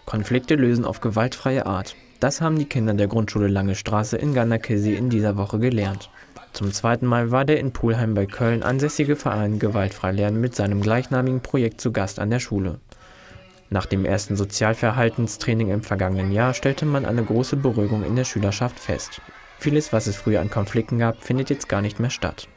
Konflikte lösen auf gewaltfreie Art. Das haben die Kinder der Grundschule Lange Straße in Ganakesi in dieser Woche gelernt. Zum zweiten Mal war der in Pulheim bei Köln ansässige Verein Gewaltfrei Lernen mit seinem gleichnamigen Projekt zu Gast an der Schule. Nach dem ersten Sozialverhaltenstraining im vergangenen Jahr stellte man eine große Beruhigung in der Schülerschaft fest. Vieles, was es früher an Konflikten gab, findet jetzt gar nicht mehr statt.